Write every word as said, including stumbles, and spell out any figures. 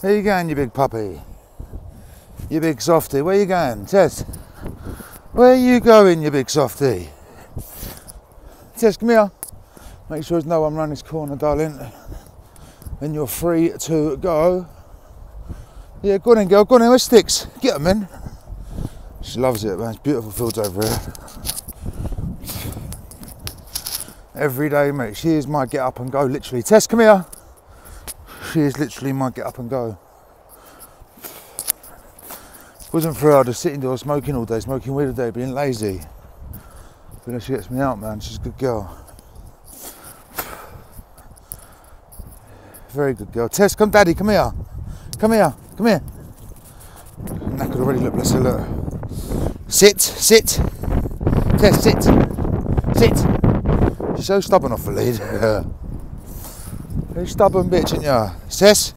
Where you going, you big puppy? You big softy, where you going? Tess, where you going, you big softy? Tess, come here. Make sure there's no one around this corner, darling. Then you're free to go. Yeah, go on in, girl, go on in, where's Sticks? Get them in. She loves it, man, it's beautiful fields over here. Every day, mate, she is my get up and go, literally. Tess, come here. She is literally my get up and go. Wasn't for her, I'd just sit indoors smoking all day, smoking weed all day, being lazy. But then she gets me out, man, she's a good girl. Very good girl. Tess, come daddy, come here. Come here, come here. Knackered already, look, bless her, look. Sit, sit. Tess, sit. Sit. She's so stubborn off the lead. Very stubborn bitch, isn't ya? Tess?